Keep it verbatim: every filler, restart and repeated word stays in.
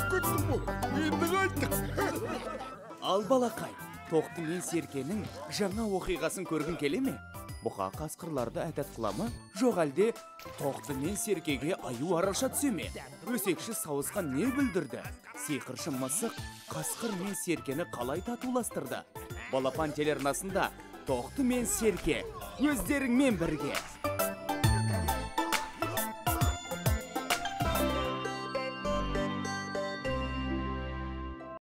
күттім бұл. Енді қайттық. Ал балақай, тоқты мен серкенің жаңа оқиғасын көргін келе ме? Бұқа қасқырларды әдет қыламы? Жоқ әлде тоқты мен серкеге аю араша түсе ме? Өсекші сауысқан не бүлдірді? Сиқыршы мысық қасқыр мен серкені қалай татуластырды? Балапан телеарнасында тоқты мен серке өздеріңмен бірге.